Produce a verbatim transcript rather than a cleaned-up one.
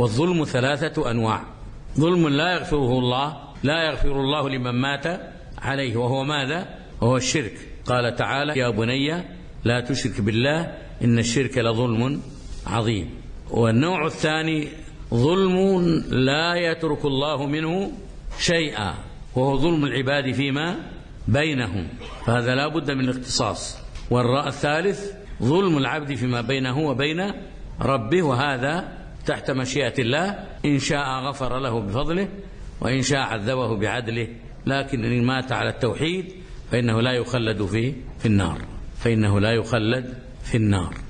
والظلم ثلاثة أنواع: ظلم لا يغفره الله، لا يغفر الله لمن مات عليه، وهو ماذا؟ وهو الشرك. قال تعالى: يا بني لا تشرك بالله إن الشرك لظلم عظيم. والنوع الثاني ظلم لا يترك الله منه شيئا، وهو ظلم العباد فيما بينهم، فهذا لا بد من الاختصاص. والثالث ظلم العبد فيما بينه وبين ربه، وهذا تحت مشيئة الله، إن شاء غفر له بفضله وإن شاء عذبه بعدله. لكن إن مات على التوحيد فإنه لا يخلد في في النار، فإنه لا يخلد في النار.